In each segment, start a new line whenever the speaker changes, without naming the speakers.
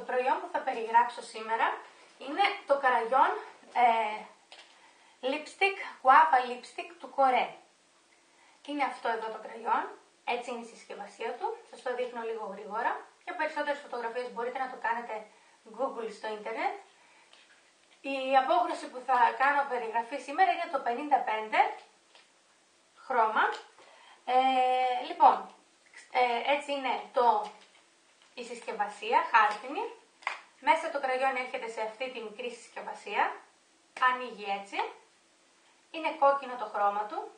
προϊόν που θα περιγράψω σήμερα είναι το Crayon Lipstick, Guava Lipstick του Coré. Είναι αυτό εδώ το κραγιόν, έτσι είναι η συσκευασία του, σας το δείχνω λίγο γρήγορα. Για περισσότερες φωτογραφίες μπορείτε να το κάνετε Google στο ίντερνετ. Η απόχρωση που θα κάνω περιγραφή σήμερα είναι το 55 χρώμα. Λοιπόν, έτσι είναι η συσκευασία, χάρτινη. Μέσα το κραγιόν έρχεται σε αυτή τη μικρή συσκευασία, ανοίγει έτσι. Είναι κόκκινο το χρώμα του.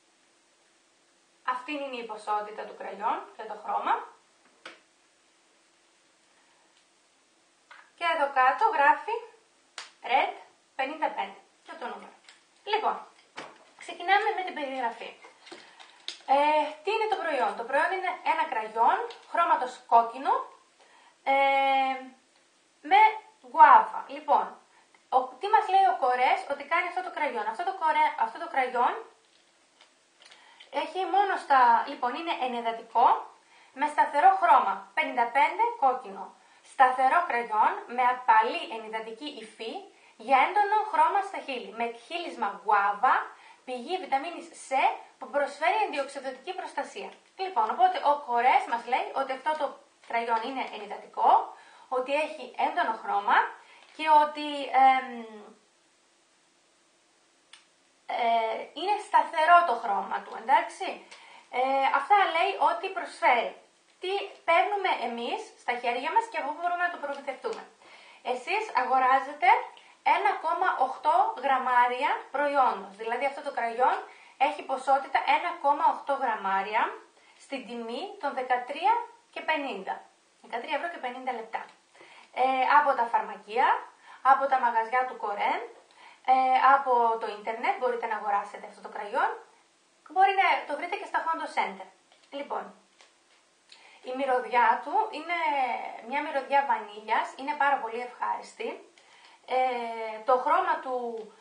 Αυτή είναι η ποσότητα του κραγιόν και το χρώμα. Και εδώ κάτω γράφει Red 55 και το νούμερο. Λοιπόν, ξεκινάμε με την περιγραφή. Τι είναι το προϊόν? Το προϊόν είναι ένα κραγιόν χρώματος κόκκινο με γουάβα. Λοιπόν, τι μας λέει ο Κορές ότι κάνει αυτό το κραγιόν? Αυτό το κραγιόν έχει μόνο λοιπόν είναι ενυδατικό με σταθερό χρώμα, 55 κόκκινο. Σταθερό κραγιόν με απαλή ενυδατική υφή για έντονο χρώμα στα χείλη, με χείλισμα γουάβα, πηγή βιταμίνης C που προσφέρει αντιοξειδωτική προστασία. Λοιπόν, οπότε ο Κορές μας λέει ότι αυτό το κραγιόν είναι ενυδατικό, ότι έχει έντονο χρώμα και ότι είναι σταθερό το χρώμα του, εντάξει. Αυτά λέει ότι προσφέρει. Τι παίρνουμε εμείς στα χέρια μας και από πού μπορούμε να το προμηθευτούμε? Εσείς αγοράζετε 1,8 γραμμάρια προϊόντος. Δηλαδή αυτό το κραγιόν έχει ποσότητα 1,8 γραμμάρια στην τιμή των 13,50. 13 ευρώ και 50 λεπτά. Από τα φαρμακεία, από τα μαγαζιά του Κορέ, από το ίντερνετ μπορείτε να αγοράσετε αυτό το κραγιόν. Μπορεί να το βρείτε και στα Hondo Center. Λοιπόν, η μυρωδιά του είναι μια μυρωδιά βανίλιας, είναι πάρα πολύ ευχάριστη. Το χρώμα του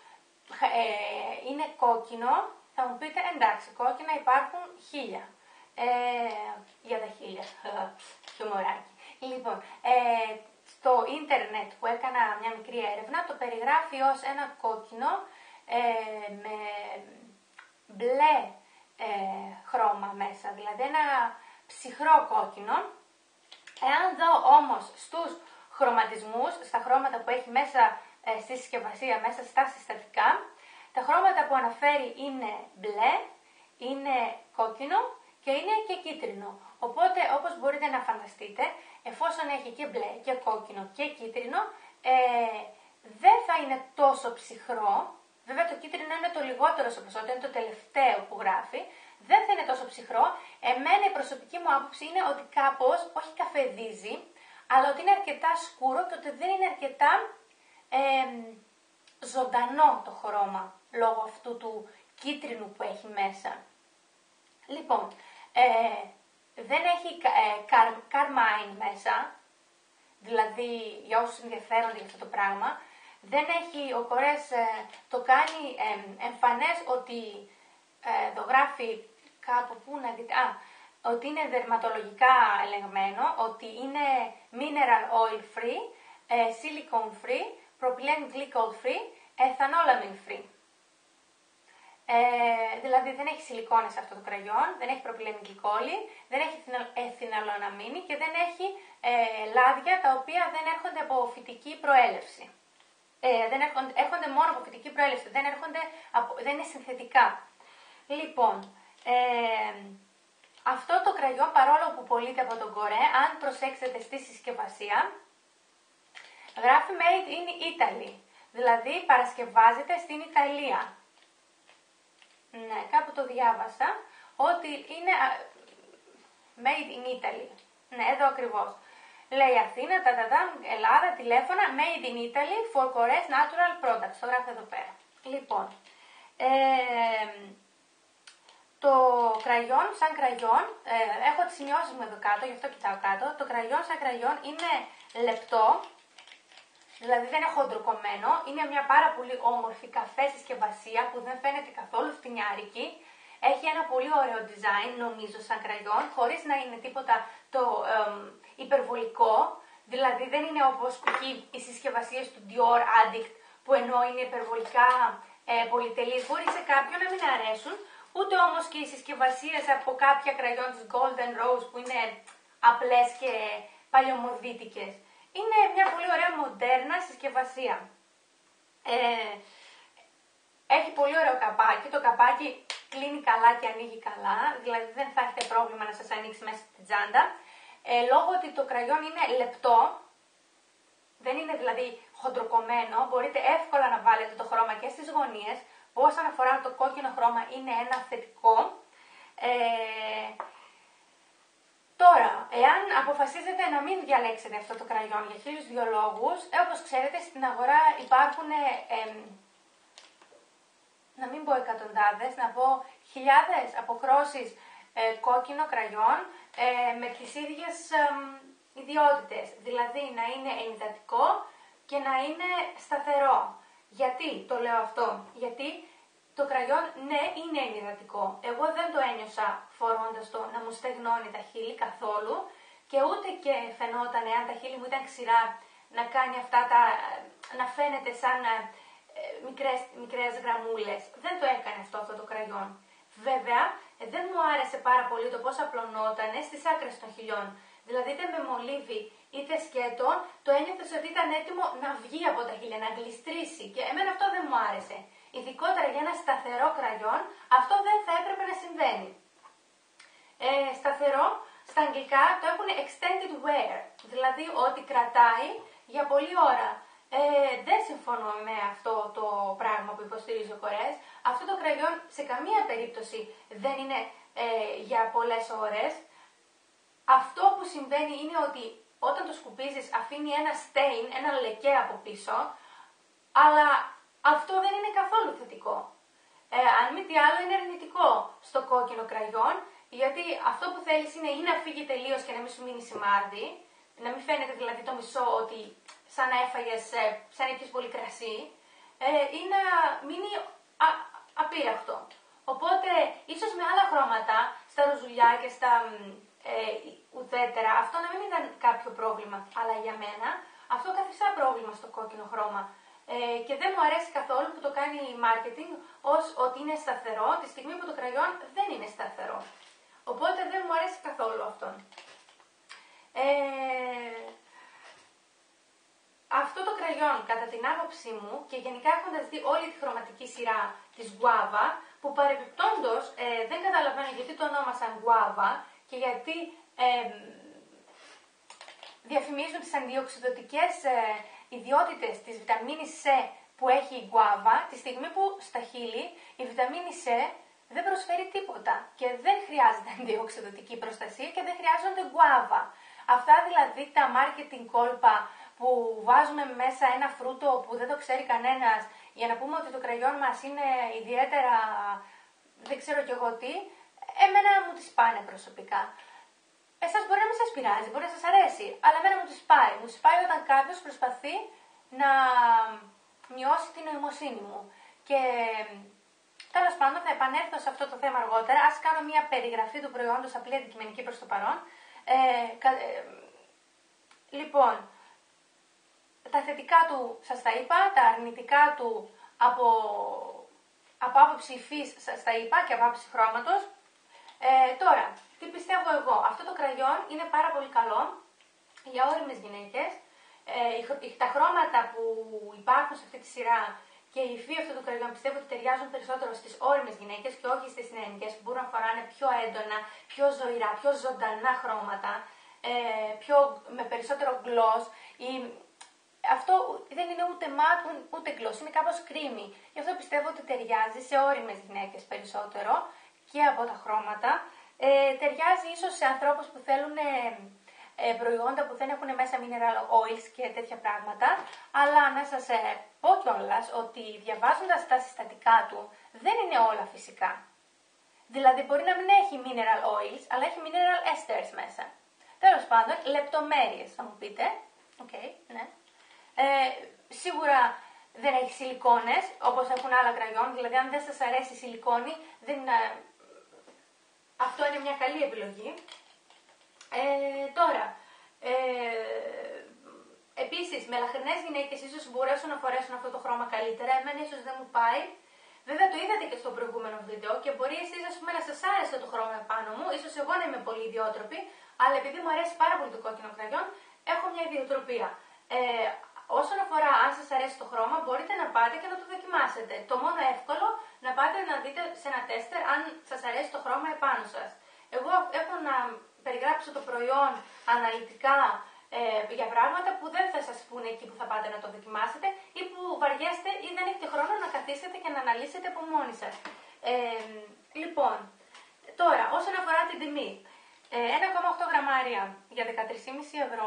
είναι κόκκινο. Θα μου πείτε, εντάξει, κόκκινα υπάρχουν 1000. Για τα 1000, χιουμοράκι. Λοιπόν, στο ίντερνετ που έκανα μια μικρή έρευνα, το περιγράφει ως ένα κόκκινο με μπλε χρώμα μέσα, δηλαδή ένα ψυχρό κόκκινο. Εάν δω όμως στους χρωματισμούς, στα χρώματα που έχει μέσα στη συσκευασία, μέσα στα συστατικά, τα χρώματα που αναφέρει είναι μπλε, είναι κόκκινο και είναι και κίτρινο. Οπότε, όπως μπορείτε να φανταστείτε, εφόσον έχει και μπλε και κόκκινο και κίτρινο, δεν θα είναι τόσο ψυχρό. Βέβαια το κίτρινο είναι το λιγότερο σε ποσότητα, είναι το τελευταίο που γράφει. Δεν θα είναι τόσο ψυχρό. Εμένα η προσωπική μου άποψη είναι ότι κάπως, όχι καφεδίζει, αλλά ότι είναι αρκετά σκούρο και ότι δεν είναι αρκετά ζωντανό το χρώμα, λόγω αυτού του κίτρινου που έχει μέσα. Λοιπόν, δεν έχει καρμάιν μέσα, δηλαδή για όσους ενδιαφέρονται για αυτό το πράγμα. Δεν έχει, ο Κορές το κάνει εμφανές ότι το γράφει κάπου που να δείτε, ότι είναι δερματολογικά ελεγμένο, ότι είναι mineral oil free, silicone free, propylene glycol free, ethanolamine free. Δηλαδή δεν έχει σιλικόνες αυτό το κραγιόν, δεν έχει προπυλένη γλυκόλη, δεν έχει εθιναλοναμίνη και δεν έχει λάδια τα οποία δεν έρχονται από φυτική προέλευση. Έρχονται μόνο από φυτική προέλευση, δεν είναι συνθετικά. Λοιπόν, αυτό το κραγιόν, παρόλο που πωλείται από τον Κορέ, αν προσέξετε στη συσκευασία, γράφει Made in Italy, δηλαδή παρασκευάζεται στην Ιταλία. Ναι, κάπου το διάβασα, ότι είναι Made in Italy. Ναι, εδώ ακριβώς. Λέει Αθήνα, Ελλάδα, τηλέφωνα, Made in Italy for Kore's Natural Products. Το γράφει εδώ πέρα. Λοιπόν, το κραγιόν, σαν κραγιόν, έχω τις σημειώσεις μου εδώ κάτω, γι' αυτό κοιτάω κάτω. Το κραγιόν σαν κραγιόν είναι λεπτό, δηλαδή δεν είναι χοντροκομμένο, είναι μια πάρα πολύ όμορφη καφέ συσκευασία που δεν φαίνεται καθόλου φτηνιάρικη. Έχει ένα πολύ ωραίο design, νομίζω, σαν κραγιόν, χωρίς να είναι τίποτα το υπερβολικό. Δηλαδή δεν είναι όπως οι συσκευασίες του Dior Addict, που ενώ είναι υπερβολικά πολυτελείς μπορεί σε κάποιον να μην αρέσουν, ούτε όμως και οι συσκευασίες από κάποια κραγιόν της Golden Rose που είναι απλές και παλιωμοδίτικες. Είναι μια πολύ ωραία μοντέρνα συσκευασία. Έχει πολύ ωραίο καπάκι, το καπάκι κλείνει καλά και ανοίγει καλά, δηλαδή δεν θα έχετε πρόβλημα να σας ανοίξει μέσα στην τσάντα. Λόγω ότι το κραγιόν είναι λεπτό, δεν είναι δηλαδή χοντροκομμένο, μπορείτε εύκολα να βάλετε το χρώμα και στις γωνίες, που όσον αφορά το κόκκινο χρώμα είναι ένα θετικό. Τώρα, εάν αποφασίζετε να μην διαλέξετε αυτό το κραγιόν για 1002 λόγους, όπως ξέρετε στην αγορά υπάρχουν, να μην πω εκατοντάδες, να πω χιλιάδες αποκρόσεις κόκκινο κραγιόν με τις ίδιες ιδιότητες, δηλαδή να είναι ενυδατικό και να είναι σταθερό. Γιατί το λέω αυτό? Γιατί το κραγιόν ναι είναι ενυδατικό. Εγώ δεν το ένιωσα φορώντας το να μου στεγνώνει τα χείλη καθόλου και ούτε και φαινόταν εάν τα χείλη μου ήταν ξηρά να κάνει αυτά να φαίνεται σαν μικρές γραμμούλες. Δεν το έκανε αυτό το κραγιόν. Βέβαια δεν μου άρεσε πάρα πολύ το πώς απλωνότανε στις άκρες των χειλιών. Δηλαδή είτε με μολύβι είτε σκέτο, το ένιωθες ότι ήταν έτοιμο να βγει από τα χείλια, να γλιστρήσει και εμένα αυτό δεν μου άρεσε. Ειδικότερα για ένα σταθερό κραγιόν, αυτό δεν θα έπρεπε να συμβαίνει. Σταθερό, στα αγγλικά το έχουν extended wear, δηλαδή ότι κρατάει για πολλή ώρα. Δεν συμφωνώ με αυτό το πράγμα που υποστηρίζει ο Κορές. Αυτό το κραγιόν σε καμία περίπτωση δεν είναι για πολλές ώρες. Αυτό που συμβαίνει είναι ότι όταν το σκουπίζεις αφήνει ένα stain, ένα λεκέ από πίσω, αλλά αυτό δεν είναι καθόλου θετικό. Αν μη τι άλλο είναι αρνητικό στο κόκκινο κραγιόν, γιατί αυτό που θέλεις είναι ή να φύγει τελείως και να μην σου μείνει σημάδι, να μην φαίνεται δηλαδή το μισό ότι σαν να έφαγες, σαν να έπιες πολύ κρασί, ή να μείνει απείραχτο. Οπότε, ίσως με άλλα χρώματα, στα ροζουλιά και στα ουδέτερα, αυτό να μην ήταν κάποιο πρόβλημα. Αλλά για μένα, αυτό καθιστά πρόβλημα στο κόκκινο χρώμα. Και δεν μου αρέσει καθόλου που το κάνει η marketing ως ότι είναι σταθερό, τη στιγμή που το κραγιόν δεν είναι σταθερό. Οπότε δεν μου αρέσει καθόλου αυτό. Αυτό το κραγιόν, κατά την άποψή μου και γενικά έχοντας δει όλη τη χρωματική σειρά της Guava, που παρεμπιπτόντως δεν καταλαβαίνω γιατί το ονόμασαν Guava και γιατί διαφημίζουν τις αντιοξυδοτικές ιδιότητες της βιταμίνης C που έχει η Guava, τη στιγμή που στα χείλη η βιταμίνη C δεν προσφέρει τίποτα και δεν χρειάζεται αντιοξυδοτική προστασία και δεν χρειάζονται Guava. Αυτά δηλαδή τα marketing κόλπα που βάζουμε μέσα ένα φρούτο που δεν το ξέρει κανένας για να πούμε ότι το κραγιόν μας είναι ιδιαίτερα δεν ξέρω κι εγώ τι, εμένα μου τις πάνε προσωπικά. Εσάς μπορεί να μην σας πειράζει, μπορεί να σας αρέσει, αλλά εμένα μου τις πάει. Μου τις πάει όταν κάποιος προσπαθεί να μειώσει την νοημοσύνη μου. Και τέλος πάντων θα επανέλθω σε αυτό το θέμα αργότερα. Ας κάνω μια περιγραφή του προϊόντος απλή αντικειμενική προς το παρόν. Λοιπόν, τα θετικά του σας τα είπα, τα αρνητικά του από άποψη υφής σας τα είπα και από άποψη χρώματος. Τώρα, τι πιστεύω εγώ. Αυτό το κραγιόν είναι πάρα πολύ καλό για ώριμες γυναίκες. Τα χρώματα που υπάρχουν σε αυτή τη σειρά και η υφή αυτού του κραγιόν πιστεύω ότι ταιριάζουν περισσότερο στις ώριμες γυναίκες και όχι στις νεανικές που μπορούν να φοράνε πιο έντονα, πιο ζωηρά, πιο ζωντανά χρώματα, με περισσότερο gloss. Αυτό δεν είναι ούτε matte ούτε gloss, είναι κάπως creamy. Γι' αυτό πιστεύω ότι ταιριάζει σε ώριμες γυναίκες περισσότερο και από τα χρώματα. Ταιριάζει ίσως σε ανθρώπους που θέλουν προϊόντα που δεν έχουν μέσα mineral oils και τέτοια πράγματα, αλλά να σας πω κιόλας ότι διαβάζοντας τα συστατικά του δεν είναι όλα φυσικά. Δηλαδή μπορεί να μην έχει mineral oils, αλλά έχει mineral esters μέσα. Τέλος πάντων, λεπτομέρειες θα μου πείτε. Okay, ναι. Σίγουρα δεν έχει σιλικόνες, όπως έχουν άλλα κραγιόν, δηλαδή αν δεν σας αρέσει η σιλικόνη, αυτό είναι μια καλή επιλογή. Τώρα, Επίσης, μελαχρινές γυναίκες ίσως μπορέσουν να φορέσουν αυτό το χρώμα καλύτερα. Εμένα ίσως δεν μου πάει. Βέβαια το είδατε και στο προηγούμενο βίντεο και μπορεί εσείς να σας άρεσε το χρώμα επάνω μου, ίσως εγώ να είμαι πολύ ιδιότροπη, αλλά επειδή μου αρέσει πάρα πολύ το κόκκινο κραγιόν, έχω μια ιδιοτροπία. Όσον αφορά αν σας αρέσει το χρώμα, μπορείτε να πάτε και να το δοκιμάσετε. Το μόνο εύκολο να πάτε να δείτε σε ένα τέστερ αν σας αρέσει το χρώμα επάνω σας. Εγώ έχω να περιγράψω το προϊόν αναλυτικά για πράγματα που δεν θα σας πούνε εκεί που θα πάτε να το δοκιμάσετε ή που βαριέστε ή δεν έχετε χρόνο να καθίσετε και να αναλύσετε από μόνοι σας. Λοιπόν, τώρα όσον αφορά την τιμή, 1,8 γραμμάρια για 13,5 ευρώ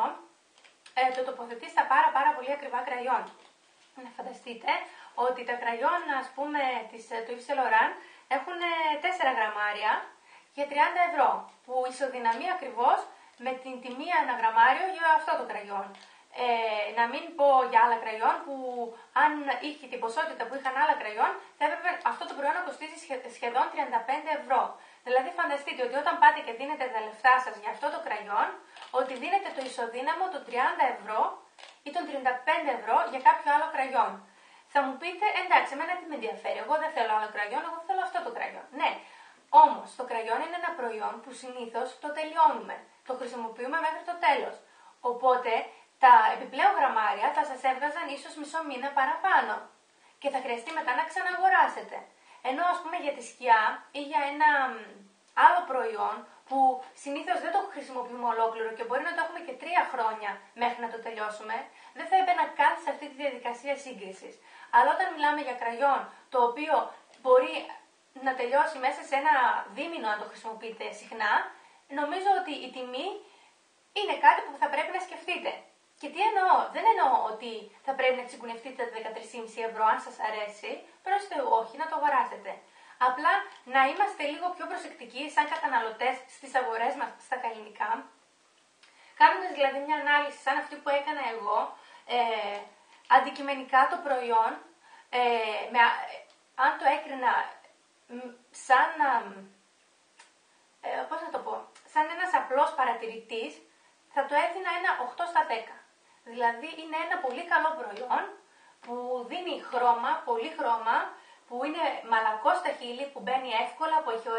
το τοποθετεί στα πάρα πολύ ακριβά κραγιόν. Να φανταστείτε ότι τα κραγιόν, ας πούμε, του Yves Saint Laurent έχουν 4 γραμμάρια για 30 ευρώ, που ισοδυναμεί ακριβώς με την τιμή ανά γραμμάριο για αυτό το κραγιόν. Να μην πω για άλλα κραγιόν που αν είχε την ποσότητα που είχαν άλλα κραγιόν θα έπρεπε αυτό το προϊόν να κοστίζει σχεδόν 35 ευρώ. Δηλαδή φανταστείτε ότι όταν πάτε και δίνετε τα λεφτά σας για αυτό το κραγιόν, ότι δίνετε το ισοδύναμο των 30 ευρώ ή των 35 ευρώ για κάποιο άλλο κραγιόν. Θα μου πείτε, εντάξει, εμένα τι με ενδιαφέρει, εγώ δεν θέλω άλλο κραγιόν, εγώ θέλω αυτό το κραγιόν. Ναι, όμως το κραγιόν είναι ένα προϊόν που συνήθως το τελειώνουμε, το χρησιμοποιούμε μέχρι το τέλος. Οπότε τα επιπλέον γραμμάρια θα σας έβγαζαν ίσως μισό μήνα παραπάνω και θα χρειαστεί μετά να ξαναγοράσετε. Ενώ ας πούμε για τη σκιά ή για ένα άλλο προϊόν που συνήθως δεν το χρησιμοποιούμε ολόκληρο και μπορεί να το έχουμε και 3 χρόνια μέχρι να το τελειώσουμε, δεν θα έμπαινα καν σε αυτή τη διαδικασία σύγκρισης. Αλλά όταν μιλάμε για κραγιόν το οποίο μπορεί να τελειώσει μέσα σε ένα δίμηνο αν το χρησιμοποιείτε συχνά, νομίζω ότι η τιμή είναι κάτι που θα πρέπει να σκεφτείτε. Και τι εννοώ, δεν εννοώ ότι θα πρέπει να τσιγκουνευτείτε τα 13,5 ευρώ αν σας αρέσει, προς Θεού όχι, να το αγοράσετε. Απλά να είμαστε λίγο πιο προσεκτικοί σαν καταναλωτές στις αγορές μας στα καλλινικά, κάνοντας δηλαδή μια ανάλυση σαν αυτή που έκανα εγώ, αντικειμενικά το προϊόν, αν το έκρινα σαν, πώς να το πω, σαν ένας απλός παρατηρητής, θα το έδινα ένα 8 στα 10. Δηλαδή είναι ένα πολύ καλό προϊόν που δίνει χρώμα, πολύ χρώμα, που είναι μαλακό στα χείλη, που μπαίνει εύκολα, που έχει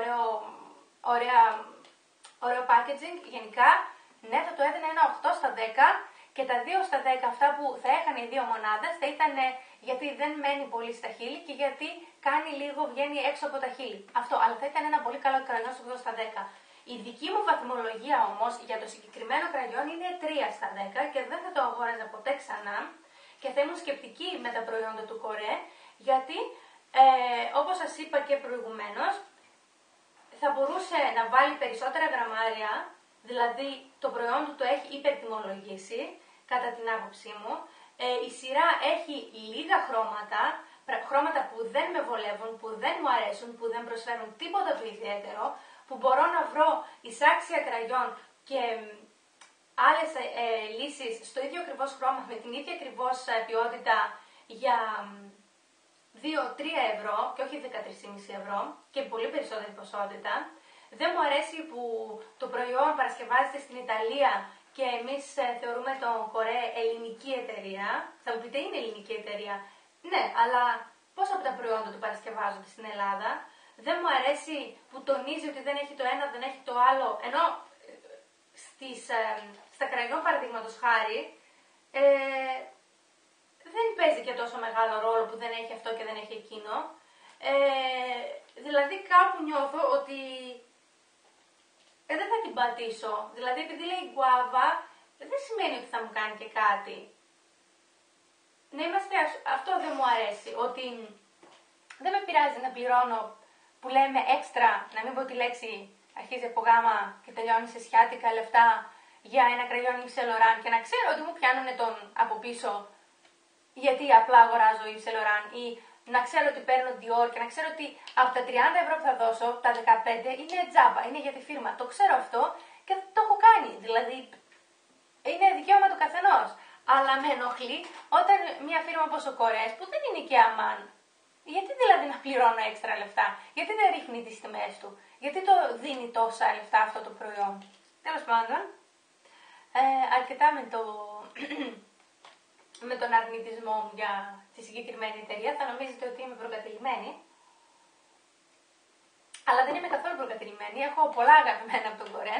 ωραίο packaging. Γενικά, ναι, θα το έδινα ένα 8 στα 10 και τα 2 στα 10 αυτά που θα έχανε οι 2 μονάδες θα ήταν γιατί δεν μένει πολύ στα χείλη και γιατί κάνει λίγο, βγαίνει έξω από τα χείλη. Αυτό, αλλά θα ήταν ένα πολύ καλό κραγιόν στο 8 στα 10. Η δική μου βαθμολογία όμως για το συγκεκριμένο κραγιόν είναι 3 στα 10 και δεν θα το αγόραζα ποτέ ξανά και θα ήμουν σκεπτική με τα προϊόντα του Κορέ, γιατί όπως σας είπα και προηγουμένως, θα μπορούσε να βάλει περισσότερα γραμμάρια, δηλαδή το προϊόν του το έχει υπερτιμολογήσει, κατά την άποψή μου. Η σειρά έχει λίγα χρώματα που δεν με βολεύουν, που δεν μου αρέσουν, που δεν προσφέρουν τίποτα το ιδιαίτερο, που μπορώ να βρω εισάξια κραγιόν και άλλες λύσεις στο ίδιο ακριβώς χρώμα, με την ίδια ακριβώς ποιότητα για 2-3 ευρώ και όχι 13,5 ευρώ και πολύ περισσότερη ποσότητα. Δεν μου αρέσει που το προϊόν παρασκευάζεται στην Ιταλία και εμείς θεωρούμε τον Κορέ ελληνική εταιρεία. Θα μου πείτε, είναι ελληνική εταιρεία. Ναι, αλλά πόσα από τα προϊόντα του παρασκευάζονται στην Ελλάδα. Δεν μου αρέσει που τονίζει ότι δεν έχει το ένα, δεν έχει το άλλο, ενώ στα κραγιόν παραδείγματος χάρη δεν παίζει και τόσο μεγάλο ρόλο που δεν έχει αυτό και δεν έχει εκείνο. Δηλαδή κάπου νιώθω ότι δεν θα την πατήσω. Δηλαδή επειδή λέει γκουάβα δεν σημαίνει ότι θα μου κάνει και κάτι. Να είμαστε, αυτό δεν μου αρέσει, ότι δεν με πειράζει να πληρώνω που λέμε έξτρα, να μην πω τη λέξη αρχίζει από γάμα και τελειώνει σε σιάτικα λεφτά για ένα κραγιόν Yves Saint Laurent και να ξέρω ότι μου πιάνουν τον από πίσω γιατί απλά αγοράζω Yves Saint Laurent ή να ξέρω ότι παίρνω Dior και να ξέρω ότι από τα 30 ευρώ που θα δώσω, τα 15 είναι τζάμπα, είναι για τη φίρμα. Το ξέρω αυτό και το έχω κάνει, δηλαδή είναι δικαίωμα του καθενός. Αλλά με ενοχλεί όταν μια φίρμα όπως ο Κορές που δεν είναι και αμάν, γιατί δηλαδή να πληρώνω έξτρα λεφτά, γιατί δεν ρίχνει τις τιμές του, γιατί το δίνει τόσα λεφτά αυτό το προϊόν. Τέλος πάντων, αρκετά με το με τον αρνητισμό μου για τη συγκεκριμένη εταιρεία. Θα νομίζετε ότι είμαι προκατηλημένη. Αλλά δεν είμαι καθόλου προκατηλημένη. Έχω πολλά αγαπημένα από τον Κορέν.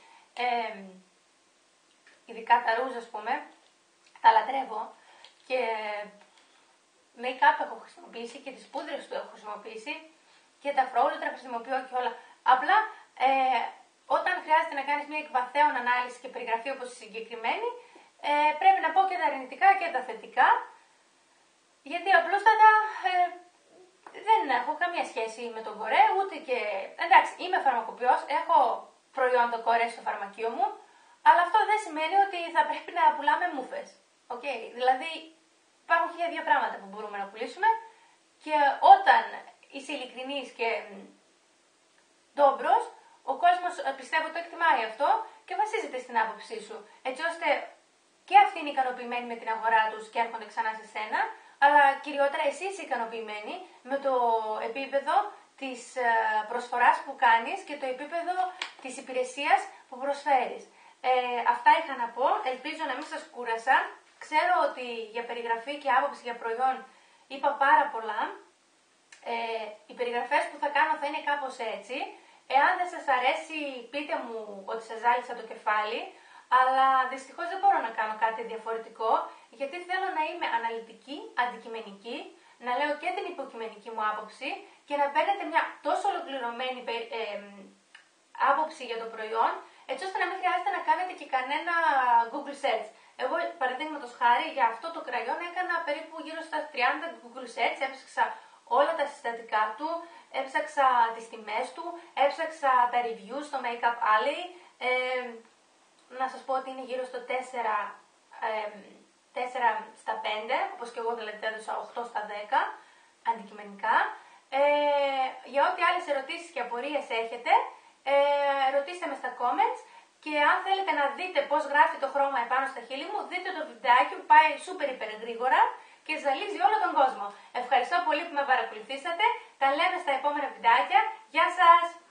Ειδικά τα ρούζ, ας πούμε. Τα λατρεύω. Και make-up έχω χρησιμοποιήσει και τις πούδρες του έχω χρησιμοποιήσει. Και τα φρόουλουτρα χρησιμοποιώ και όλα. Απλά όταν χρειάζεται να κάνεις μια εκβαθέων ανάλυση και περιγραφή όπως η συγκεκριμένη, πρέπει να πω και τα αρνητικά και τα θετικά, γιατί απλούστατα δεν έχω καμία σχέση με τον Κορέ, ούτε και... Εντάξει, είμαι φαρμακοποιός, έχω προϊόντα Κορέ στο φαρμακείο μου, αλλά αυτό δεν σημαίνει ότι θα πρέπει να πουλάμε μούφες. Okay? Δηλαδή, υπάρχουν 1002 πράγματα που μπορούμε να πουλήσουμε και όταν είσαι ειλικρινής και ντόμπρος, ο κόσμος πιστεύω το εκτιμάει αυτό και βασίζεται στην άποψή σου, έτσι ώστε και αυτοί είναι ικανοποιημένοι με την αγορά τους και έρχονται ξανά σε σένα, αλλά κυριότερα εσύ είσαι ικανοποιημένη με το επίπεδο της προσφοράς που κάνεις και το επίπεδο της υπηρεσίας που προσφέρεις. Αυτά είχα να πω, ελπίζω να μην σας κούρασα. Ξέρω ότι για περιγραφή και άποψη για προϊόν είπα πάρα πολλά. Οι περιγραφές που θα κάνω θα είναι κάπως έτσι. Εάν δεν σας αρέσει, πείτε μου ότι σας ζάλισα το κεφάλι, αλλά δυστυχώς δεν μπορώ να κάνω κάτι διαφορετικό, γιατί θέλω να είμαι αναλυτική, αντικειμενική, να λέω και την υποκειμενική μου άποψη και να παίρνετε μια τόσο ολοκληρωμένη άποψη για το προϊόν, έτσι ώστε να μην χρειάζεται να κάνετε και κανένα Google search. Εγώ, παραδείγματος χάρη, για αυτό το κραγιόν έκανα περίπου γύρω στα 30 Google search, έψαξα όλα τα συστατικά του, έψαξα τις τιμές του, έψαξα τα reviews στο Makeup Alley, να σας πω ότι είναι γύρω στο 4 στα 5, όπως και εγώ δηλαδή έδωσα 8 στα 10, αντικειμενικά. Για ό,τι άλλες ερωτήσεις και απορίες έχετε, ρωτήστε με στα comments και αν θέλετε να δείτε πώς γράφει το χρώμα επάνω στα χείλη μου, δείτε το βιντεάκι που πάει σούπερ υπεργρήγορα και ζαλίζει όλο τον κόσμο. Ευχαριστώ πολύ που με παρακολουθήσατε, τα λέμε στα επόμενα βιντεάκια, γεια σας!